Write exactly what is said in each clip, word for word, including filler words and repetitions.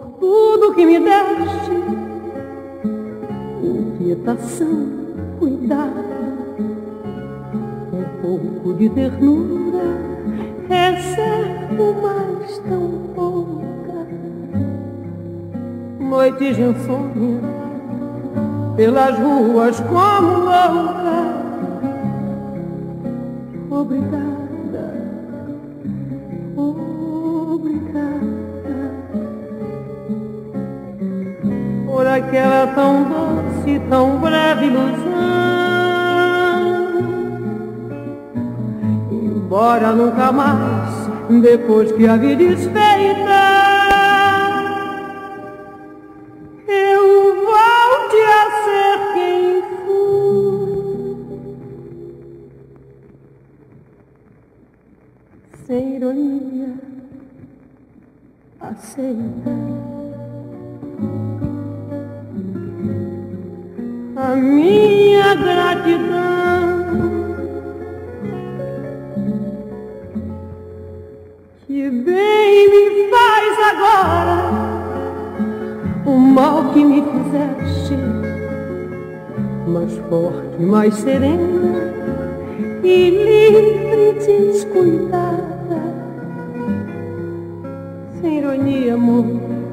tudo que me deste, inquietação, cuidado, um pouco de ternura, reservo, mas tão pouca. Noites de insônia, pelas ruas como louca. Obrigada, obrigada, por aquela tão doce, tão breve ilusão. Embora nunca mais, depois que a vi desfeita, eu volte a ser quem fui. Sem ironia, aceita a minha gratidão, que bem me faz agora o mal que me fizeste, mais forte, mais serena e livre, descuidada. Sem ironia, amor,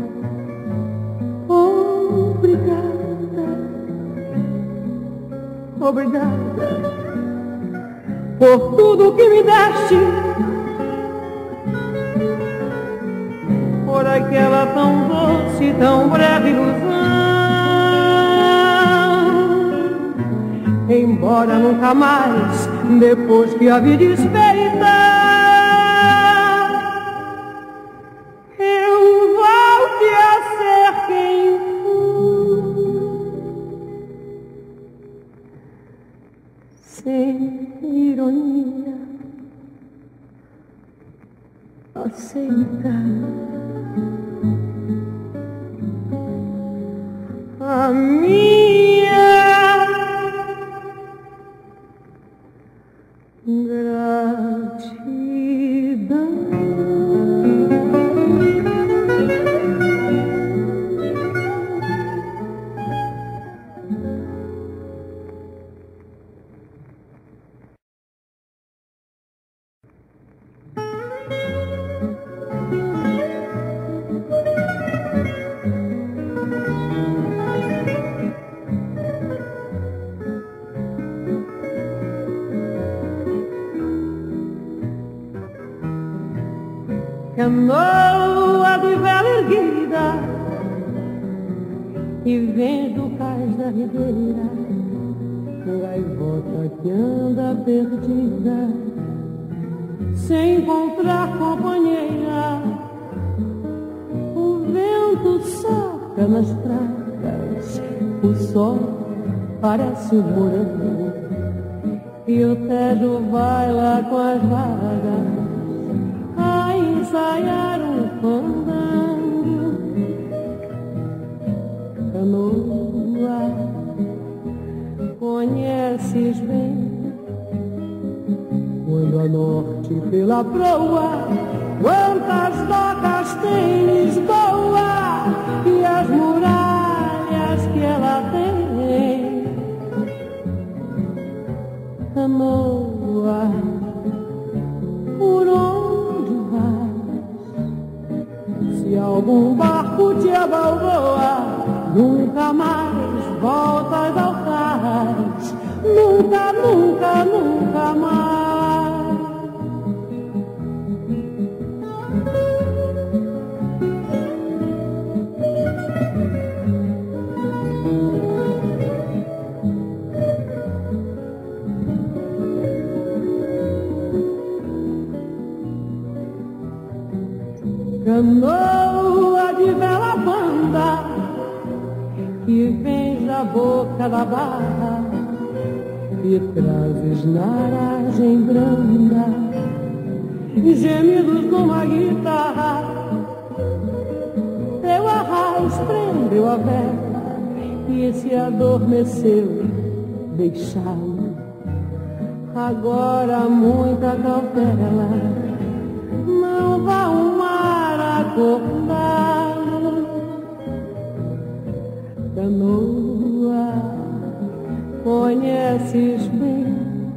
obrigada, obrigada por tudo que me deste, por aquela tão doce, tão breve ilusão. Embora nunca mais, depois que a vi desfeita, eu volte a ser quem fui. Sem ironia, aceita a minha gratidão. Canoa de vela erguida e vem do cais da ribeira, gaivota que anda perdida sem encontrar companheira. O vento soca nas praias, o sol parece um morango e o Tejo vai lá com as vagas a ensaiar um fandango. Canoa, conheces bem quando a norte pela proa, quantas docas tem Lisboa e as muralhas que ela tem. Canoa, por onde vais? Se algum barco te abalroa, nunca mais voltas ao cais, nunca, nunca, nunca mais. Canoa de vela banda que vens da boca da barra e trazes na aragem branda gemidos numa guitarra. Teu arraiz prendeu a vela e se adormeceu, deixá-lo. Agora muita cautela, não vá o mar acordá-lo. canoa, conheces bem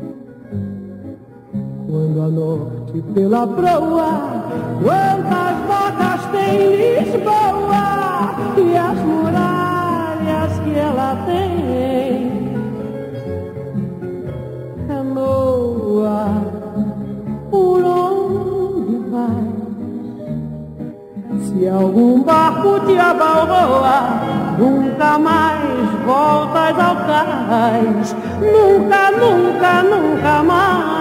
quando a norte pela proa, quantas bocas tem Lisboa e as muralhas que ela tem. Canoa, por onde vai? Se algum barco te abalroa, nunca mais voltas ao cais, nunca, nunca, nunca mais.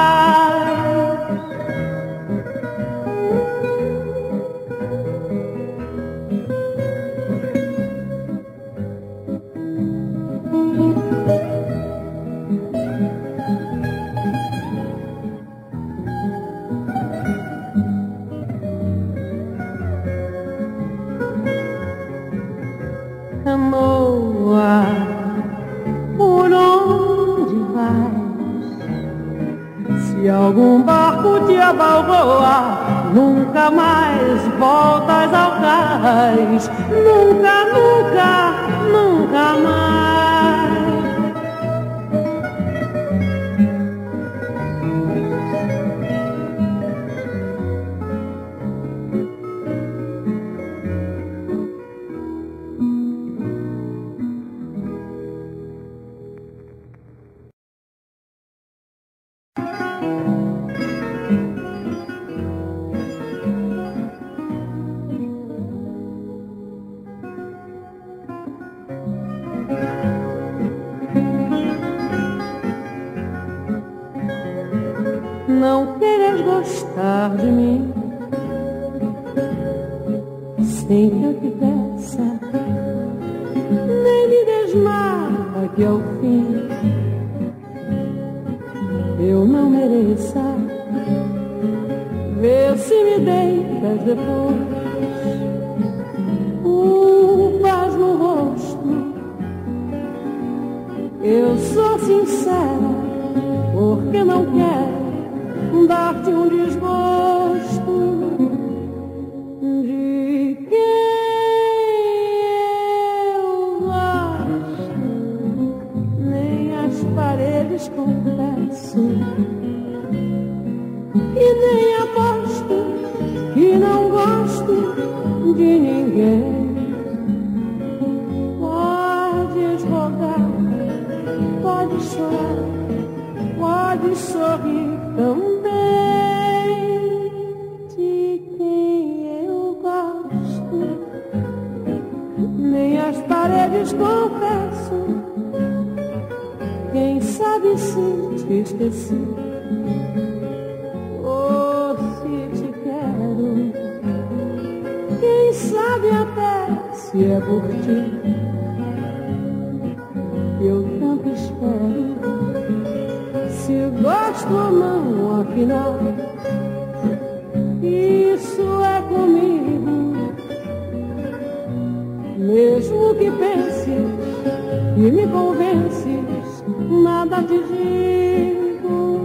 Canoa, por onde vais? Se algum barco te abalroa, nunca mais voltas ao cais, nunca, nunca, nunca mais. Não queiras gostar de mim sem que eu te peça, nem me desmarca que ao fim eu não mereça. Vê se me deitas depois culpas no rosto. Eu sou sincera porque não quero dar-te um desgosto de quem eu gosto. Nem as paredes confesso e nem aposto que não gosto de ninguém. Podes rogar, podes chorar, podes sorrir também. De quem eu gosto, nem as paredes confesso. Quem sabe se te esqueci ou se te quero. Quem sabe até se é por ti que eu tanto espero. Se gosto ou não, afinal, isso é comigo. Mesmo que penses e me convences, nada te digo.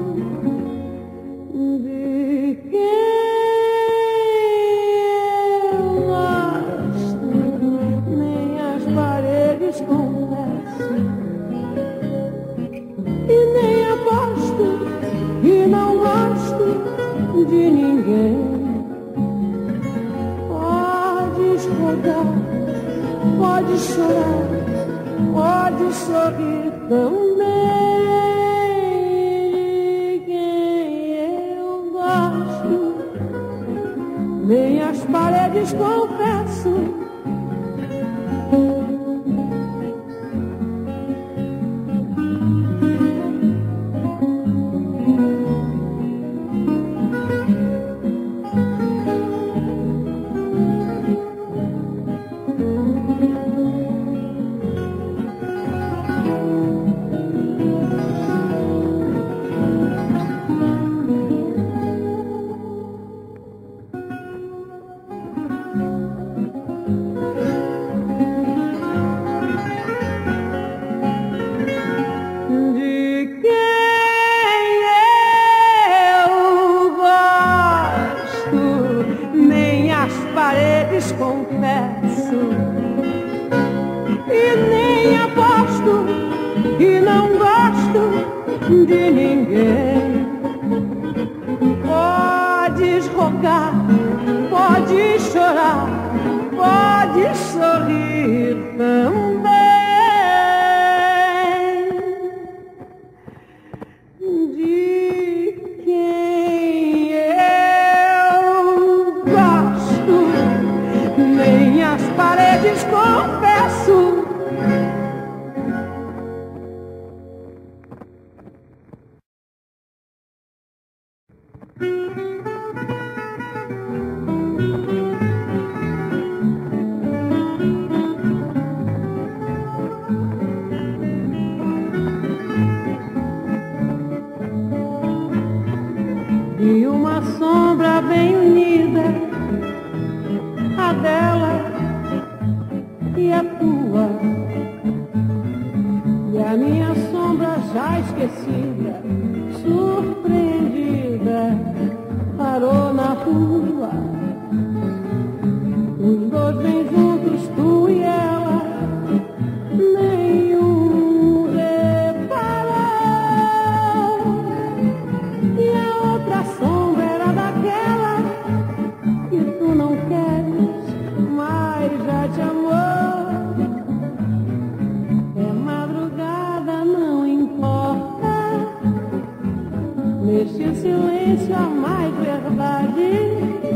De quem eu gosto, nem as paredes confesso e nem aposto que não gosto de ninguém. Podes rogar, podes chorar, podes sorrir também. De quem eu gosto, nem as paredes confesso. de ninguém. Podes rogar, pode chorar, pode sorrir também. De quem eu gosto, nem as paredes confesso. E uma sombra bem unida, a dela e a tua, e a minha sombra já esquecida, surpreendida, parou na rua. Os dois bem juntos, tu e ela, nenhum reparou. E a outra sombra era daquela que tu não queres, mas já te amou. É madrugada, não importa, neste silêncio há mais verdade.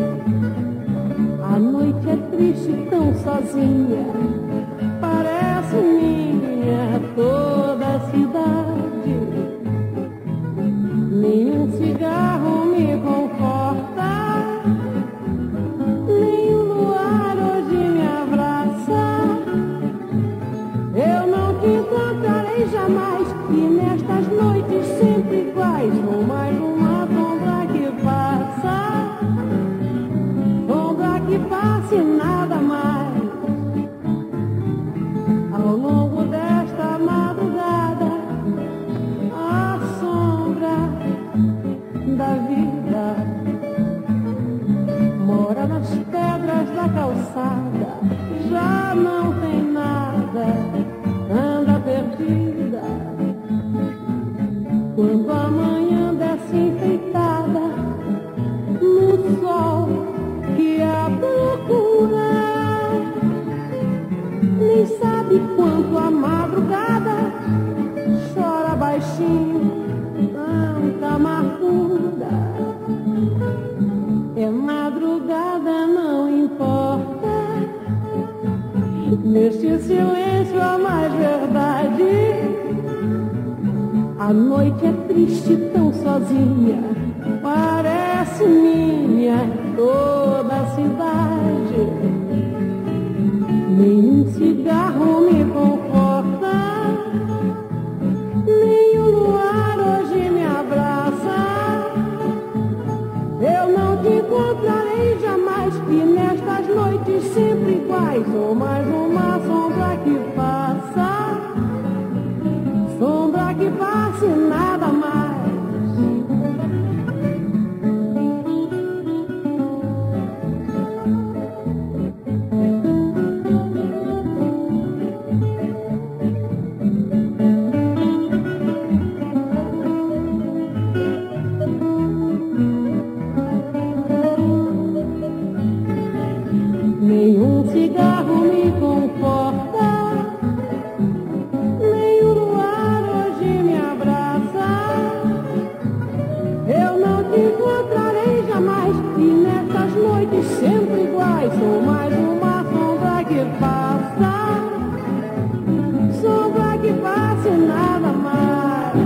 A noite é triste, tão sozinha, parece minha toda a cidade. Nenhum cigarro me conforta, nem o luar hoje me abraça. Eu não te encontrarei jamais, e nestas noites sempre iguais, ou mais uma sombra que passa, sombra que passa e nada mais. Ao longo desta madrugada, a sombra da vida mora nas pedras da calçada, já não tem nada, anda perdida. Quando a manhã desce enfeitada no sol que a procura, nem sabe quanto a madrugada chora baixinho, tanta amargura. É madrugada, não importa, neste silêncio há mais verdade. A noite é triste, tão sozinha, parece minha toda a cidade. Nenhum cigarro me conforta, nem o luar hoje me abraça. Eu não te encontrarei jamais, e nestas noites sempre iguais, ou mais uma sombra que passa, sombra que passa e nada mais. Nenhum cigarro me conforta, nem o luar hoje me abraça. Eu não te encontrarei jamais, e nestas noites sempre iguais, sou mais uma sombra que passa, sombra que passa e nada mais.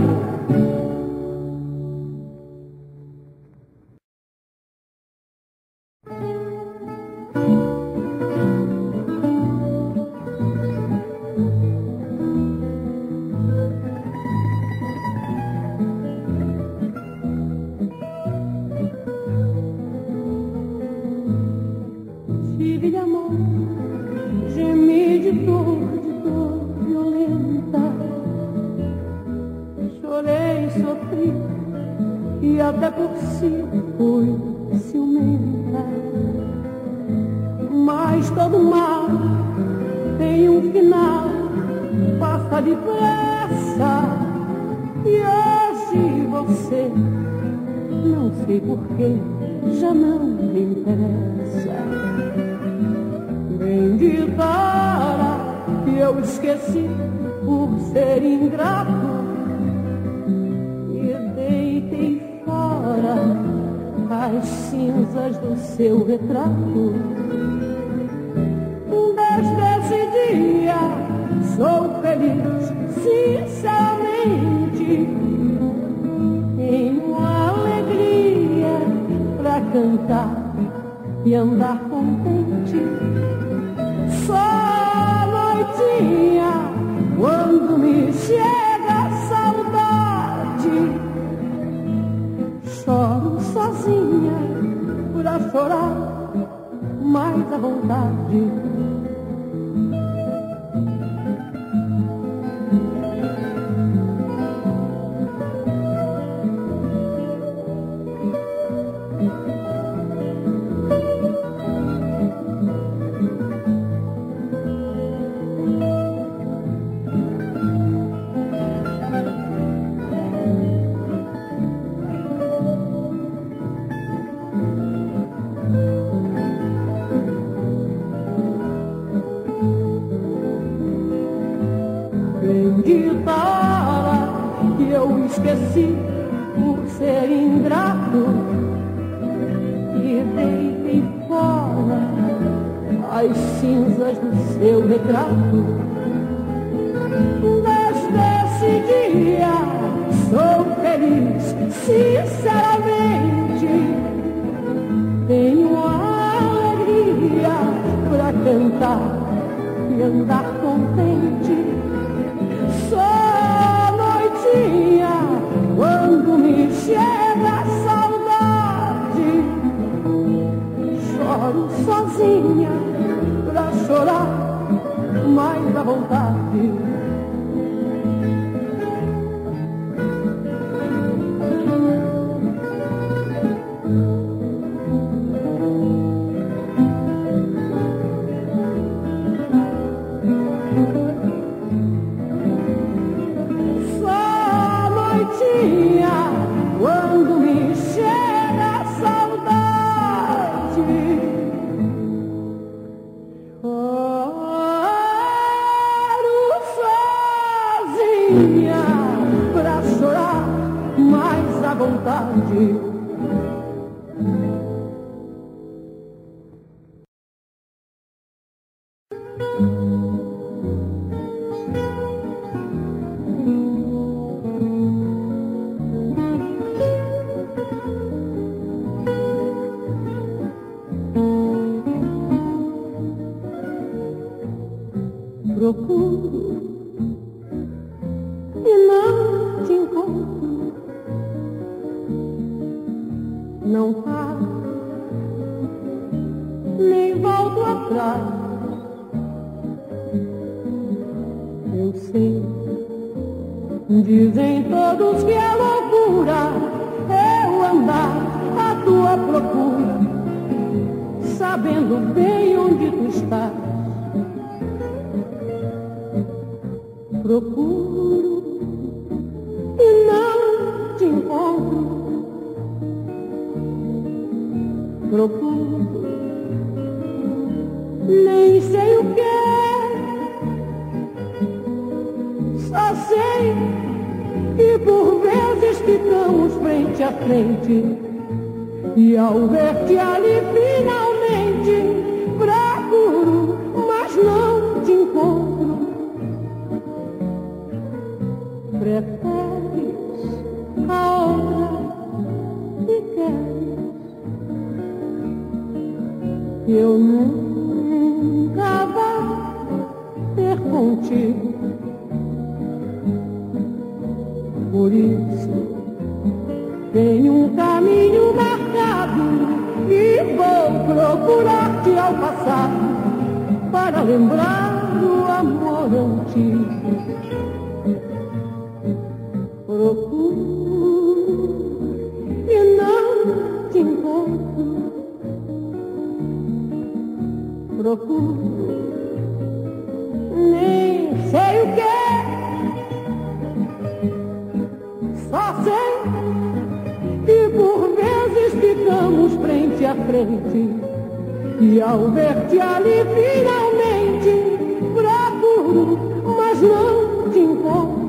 Tive de amor, gemi de dor, de dor violenta. Chorei, sofri e até por si fui ciumenta. Mas todo mal tem um final, passa depressa. E hoje você, não sei porquê, já não me interessa. Bendita hora que eu esqueci por ser ingrato e deitei fora as cinzas do seu retrato. Desde esse dia sou feliz, sinceramente. Tenho alegria pra cantar e andar contente. Só noitinha quando me chega a saudade, choro sozinha pra chorar mais à vontade. Bendita hora que eu esqueci por ser ingrato e deitei fora as cinzas do seu retrato. Desde esse dia sou feliz, sinceramente. Tenho alegria pra cantar e andar contente. Só noitinha quando me chega a saudade, choro sozinha pra chorar mais à vontade. Quando me chega a saudade, choro sozinha pra chorar mais à vontade. Procuro e não te encontro, não paro, nem volto atrás. Eu sei, dizem todos que é loucura eu andar à tua procura, sabendo bem onde tu estás. Procuro e não te encontro. Procuro, nem sei o que é. Só sei que por vezes ficamos frente a frente e ao ver-te ali finalmente procuro, mas não te encontro. Preferes a outra e queres que eu nunca vá ter contigo. Por isso tenho um caminho marcado e vou procurar-te ao passar para lembrar o amor antigo. Procuro e não te encontro. Procuro, nem sei o que é. Só Só sei que por vezes ficamos frente a frente e ao ver-te ali finalmente procuro, mas não te encontro.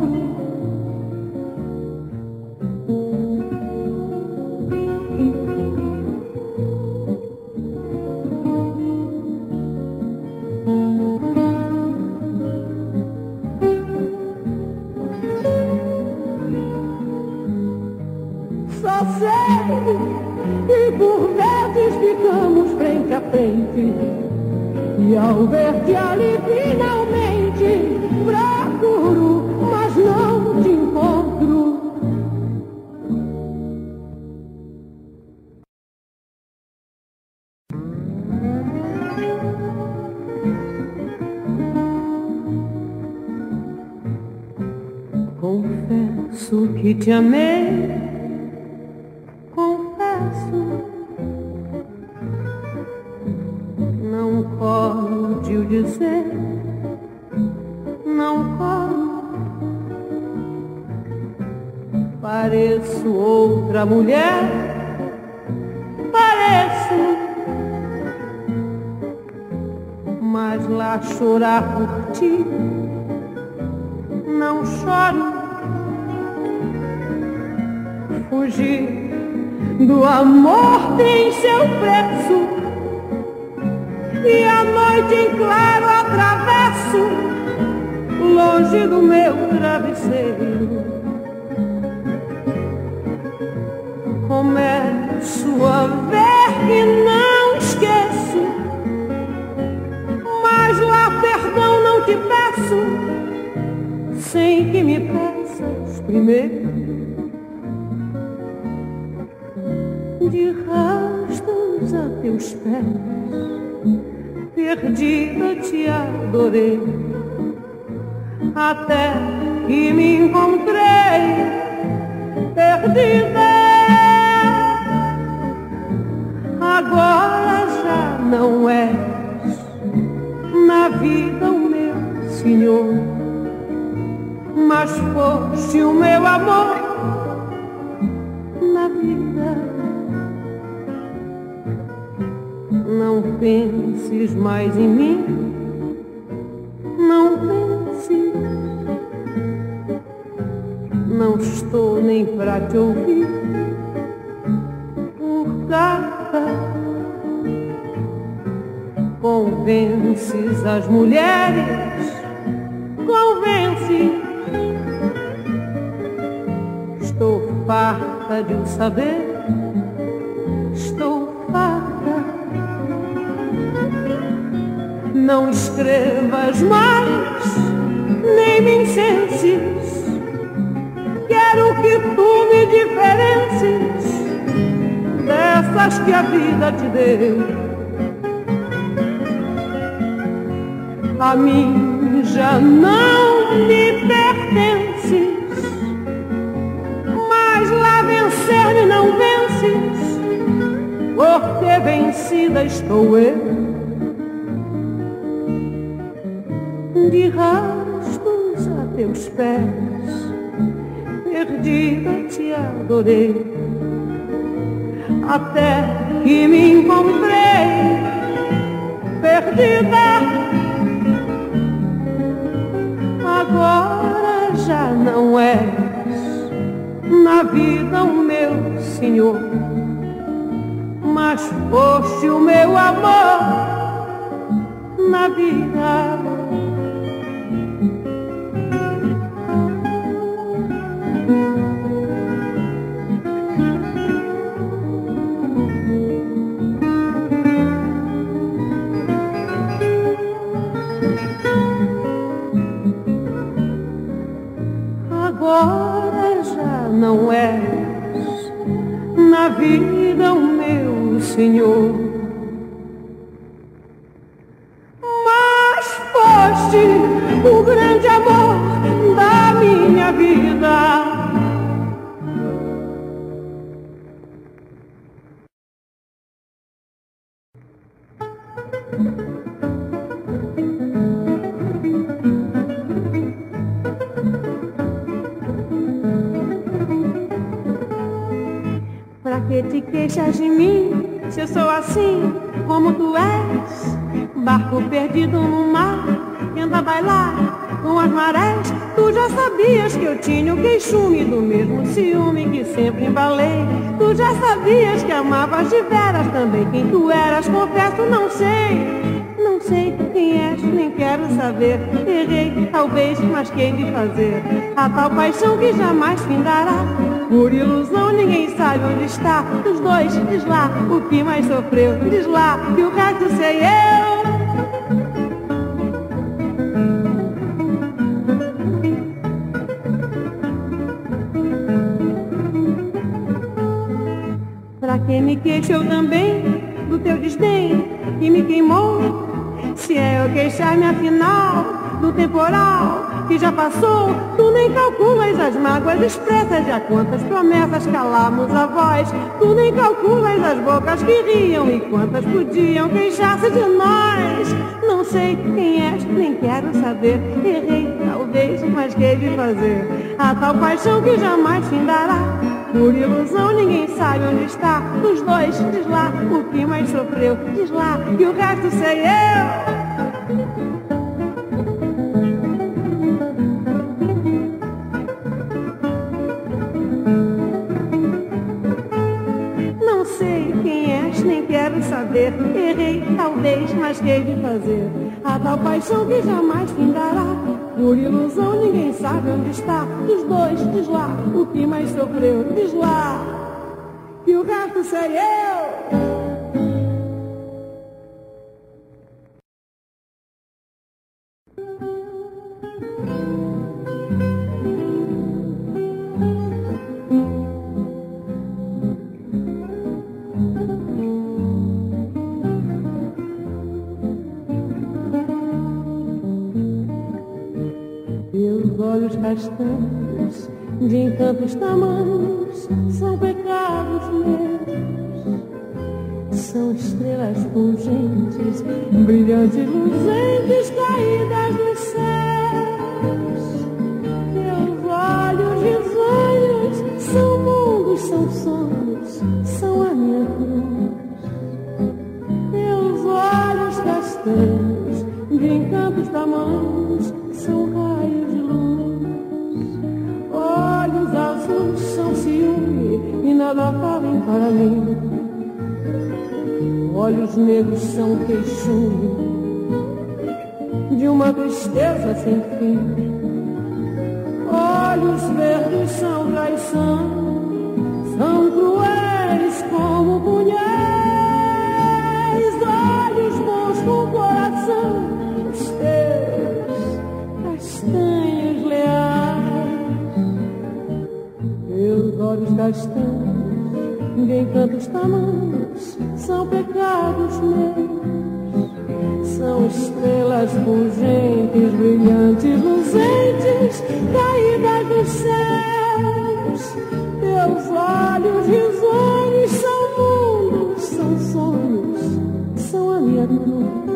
Só sei que por vezes ficamos frente a frente e ao ver-te ali finalmente procuro, mas não te encontro. Confesso que te amei, confesso, não pode o dizer, não colo. Pareço outra mulher, pareço, mas lá chorar por ti, não choro. Fugir do amor tem seu preço, e a noite em claro atravesso, longe do meu travesseiro. Começo a ver que não esqueço, mas lá perdão não te peço, sem que me peças primeiro. De rastos a teus pés, perdida te adorei, até que me encontrei perdida. Agora já não és na vida o meu senhor, mas foste o meu amor na vida. Não penses mais em mim, não penses, não estou nem pra te ouvir. Por carta convences as mulheres, convences. Estou farta de o saber, estou farta. Não escrevas mais, nem me incenses. Quero que tu me diferencies dessas que a vida te deu. A mim já não me pertences, mas lá vencer-me não vences, porque vencida estou eu. De rastos a teus pés, perdida te adorei, até que me encontrei perdida. Agora já não és na vida o meu senhor, mas foste o meu amor na vida. Agora já não és na vida o meu senhor, mas foste o grande amor da minha vida. Pra que te queixas de mim, se eu sou assim como tu és? Barco perdido no mar, que anda a bailar com as marés. Tu já sabias que eu tinha o queixume do mesmo ciúme que sempre embalei. Tu já sabias que amavas de veras também quem tu eras, confesso, não sei. Não sei quem és, nem quero saber. Errei, talvez, mas quem de fazer? A tal paixão que jamais findará. Por ilusão ninguém sabe onde está. Os dois, diz lá, o que mais sofreu. Diz lá, que o resto sei eu. Pra que me queixo eu também do teu desdém que me queimou? Se é eu queixar-me afinal do temporal que já passou, tu nem calculas as mágoas expressas de a quantas promessas calamos a voz. Tu nem calculas as bocas que riam e quantas podiam queixar-se de nós. Não sei quem és, nem quero saber. Errei, talvez, mas que hei de fazer? A tal paixão que jamais findará. Por ilusão ninguém sabe onde está. Dos dois, diz lá, o que mais sofreu. Diz lá, e o resto sei eu. Não sei quem és, nem quero saber. Errei, talvez, mas que hei de fazer? A tal paixão que jamais findará. Por ilusão ninguém sabe onde está. Dos dois, diz lá, o que mais sofreu. Diz lá, e o resto sei eu. Teus olhos castanhos, de encantos tamanhos, são pecados meus. São estrelas fulgentes, brilhantes, luzentes, caídas dos céus. Teus olhos risonhos, são mundos, são sonhos, são a minha cruz. Teus olhos castanhos, de encantos tamanhos, são raios de luz. Olhos azuis são ciúme e nada valem para mim. Olhos negros são queixume de uma tristeza sem fim. Olhos verdes são traição, são cruéis como punhais. Olhos bons com coração, os teus castanhos leais. Teus olhos castanhos, de encantos tamanhos, são pecados meus. São estrelas fulgentes, brilhantes, luzentes, caídas dos céus. Teus olhos risonhos são mundos, são sonhos, são a minha cruz.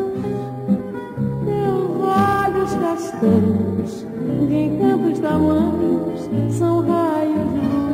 Teus olhos castanhos, de encantos tamanhos, são raios de luz.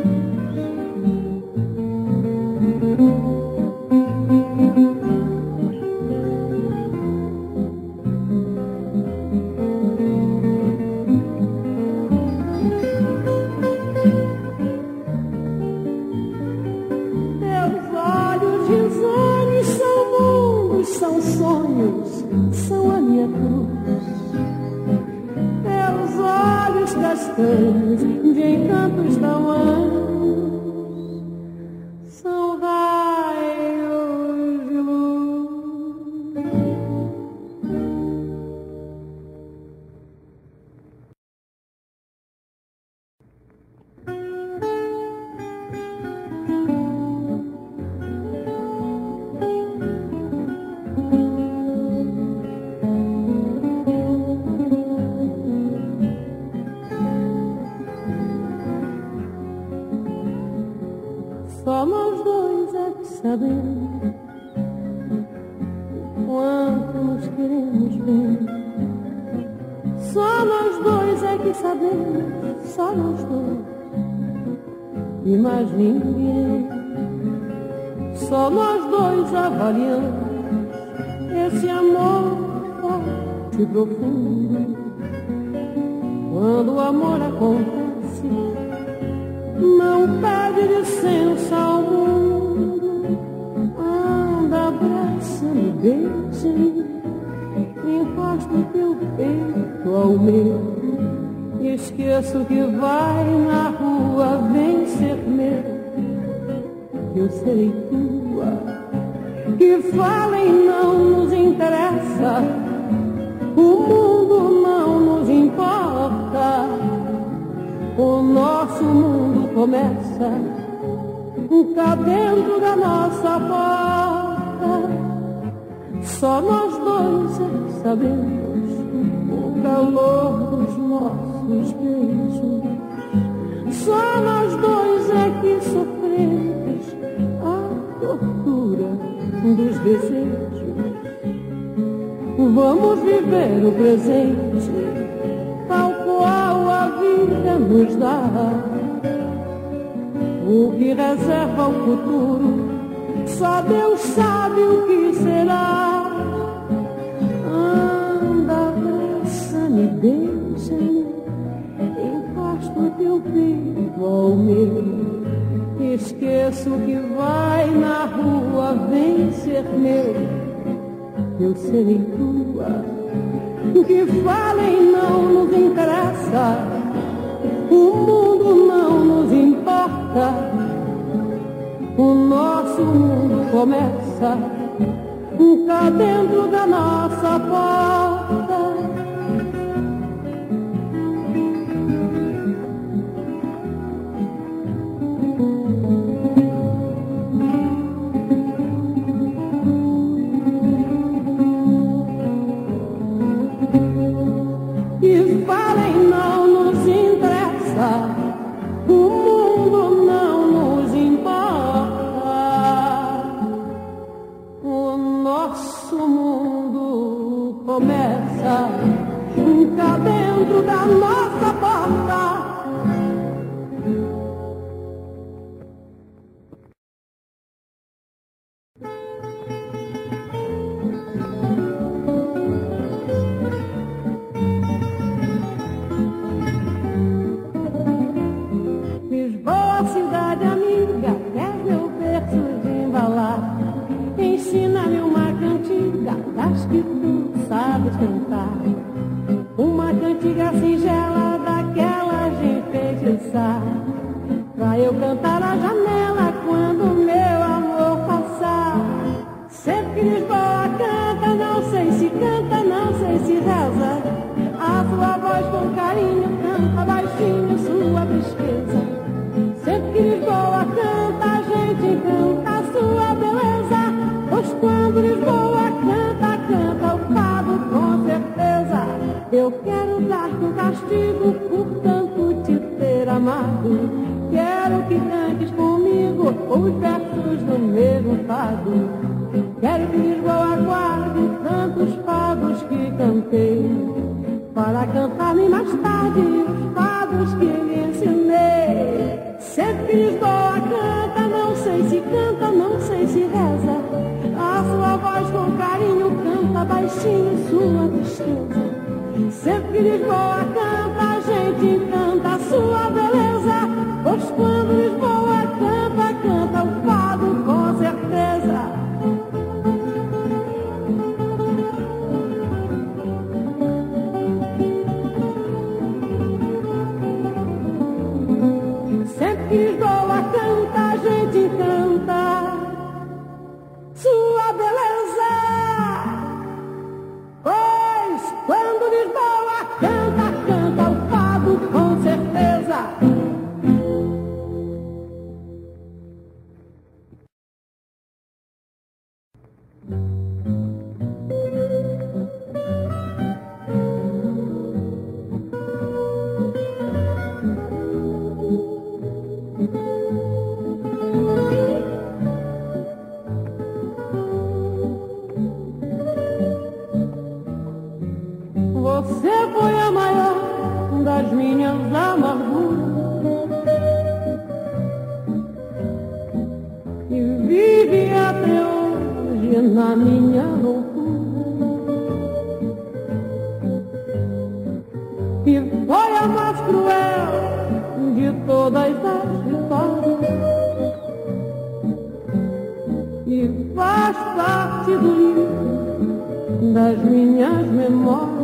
São sonhos, são a minha cruz. Teus olhos castanhos, de encantos tamanhos, são raios de luz. Só nós dois é que sabemos quanto nos queremos bem. Só nós dois é que sabemos, só nós dois e mais ninguém. só nós dois avaliamos esse amor forte e profundo. Quando o amor acontece, não pede licença ao mundo. Anda, abraça-me, beija-me, encosta o teu peito ao meu. Esqueço que vai na rua, vem ser meu, que eu serei tua. Que falem não nos interessa, o mundo não nos importa. O nosso mundo começa cá dentro da nossa porta. Só nós dois é sabemos o calor dos nossos beijos. Só nós dois é que sofremos a tortura dos desejos. Vamos viver o presente tal qual a vida nos dá. O que reserva o futuro, só Deus sabe o que será. Anda, abraça-me, beija-me, encosta o teu peito ao meu. Esqueço que vai na rua, vem ser meu, eu serei tua. Que falem não nos interessa, o mundo não nos importa. O nosso mundo começa cá dentro da nossa porta. Que falem não nos interessa, o mundo não nos importa. O nosso mundo começa cá dentro da nossa porta. Lisboa, cidade amiga, quer meu verso de embalar. Ensina-me uma cantiga das que tu sabes cantar. Uma cantiga singela daquela de enfeitiçar, pra eu cantar à janela quando meu amor passar. Sempre que Lisboa canta, não sei se canta, não sei se reza. A sua voz com carinho canta baixinho sua tristeza. Sempre que Lisboa canta, a gente canta a sua beleza. Pois quando Lisboa canta, canta o fado com certeza. Eu quero dar-te um castigo por tanto te ter amado. Quero que cantes comigo os versos do mesmo fado. Quero que Lisboa guarde tantos fados que cantei, para cantar-me mais tarde os fados que lhe ensinei. Sempre que Lisboa canta, não sei se canta, não sei se reza. A sua voz com carinho canta baixinho sua tristeza. Sempre que Lisboa canta, a gente canta a sua beleza. Pois quando Lisboa canta, canta o fado com certeza. Sempre que Lisboa canta, a gente canta sua beleza. Pois quando Lisboa canta, canta o fado com certeza. que na minha loucura. E foi a mais cruel de todas as histórias, e faz parte do livro das minhas memórias.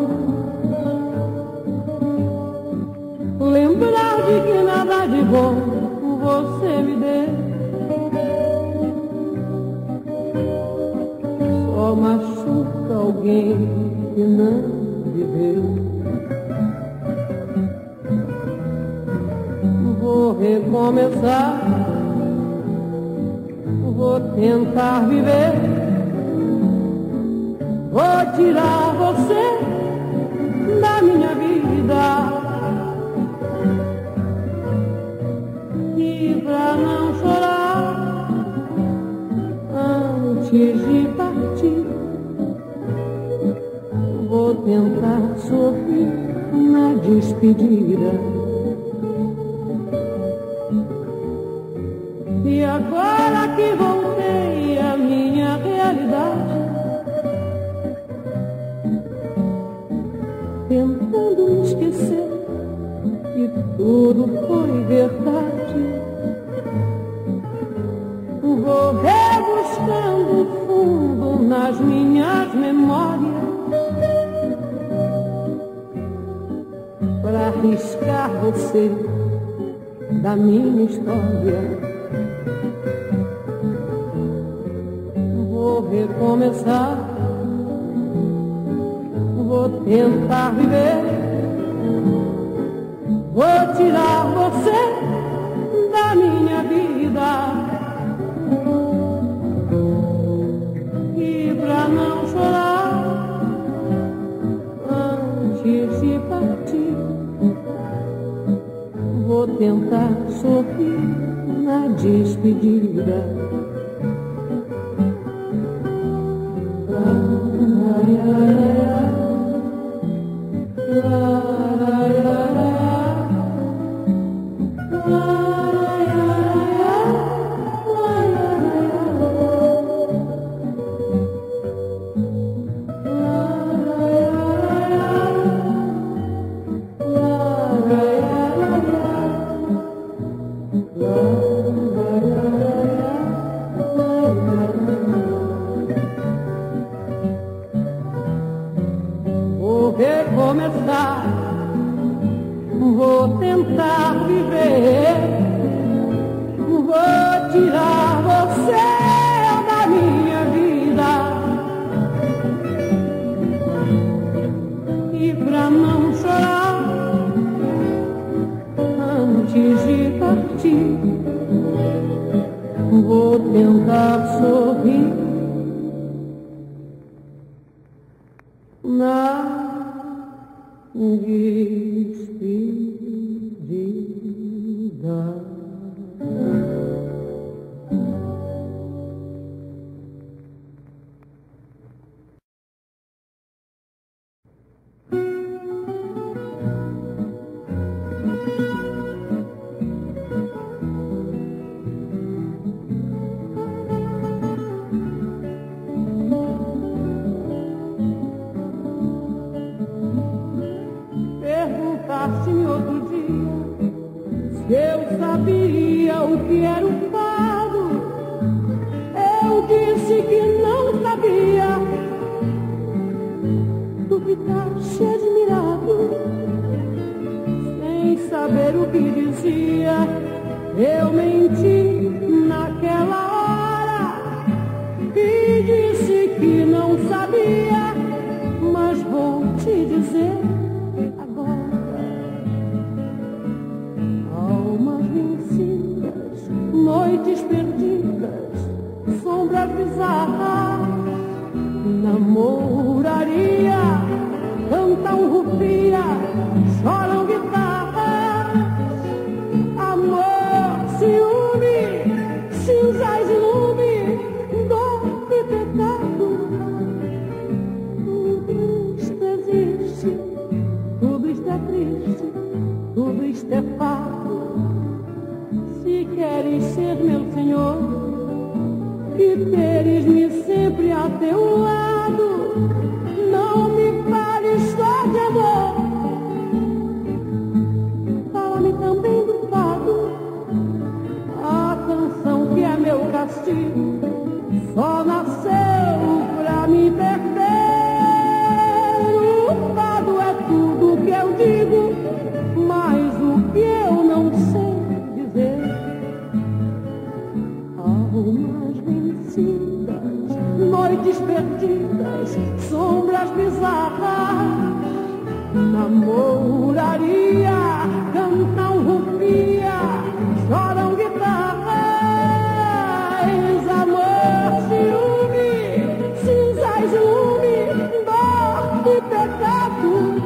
Lembrar de que nada de bom você me deu, só machuca alguém que não viveu. Vou recomeçar, vou tentar viver, vou tirar você da minha vida. E pra não chorar antes de partir, vou tentar sorrir na despedida. E agora que voltei à minha realidade, tentando me esquecer que tudo foi verdade, vou rebuscando fundo nas minhas memórias para arriscar você da minha história. Vou recomeçar, vou tentar viver, vou tirar você da minha vida. E pra não chorar antes de partir, vou tentar sorrir na despedida. Vou recomeçar, vou tentar viver, vou tirar você da minha vida. E pra não chorar antes de partir, vou tentar sorrir na despedida. Perguntaste-me outro dia se eu sabia o que era o fado. Eu disse que não sabia. Tu ficaste admirado, sem saber o que dizia. Eu menti naquela hora e disse que não sabia, mas vou te dizer noites perdidas, sombras bizarras, namoraria, cantam rupia, choram guitarras, amor, ciúme, cinzas e lume, dor e pecado. Tudo isto existe, tudo isto é triste, tudo isto é fato. Se queres ser meu senhor, e teres-me sempre a teu lado. Não me fales só de amor, fala-me também do fado, a canção que é meu castigo, só nasceu pra me perder. O fado é tudo que eu digo, mas o que eu não sei dizer. Almas vencidas, noites perdidas, sombras bizarras, namoraria, cantam rupia, choram guitarras, amor, ciúme, cinzas, lume, dor e pecado.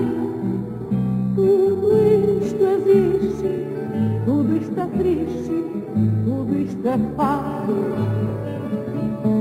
Tudo isto existe, tudo isto é triste, tudo isto é fado.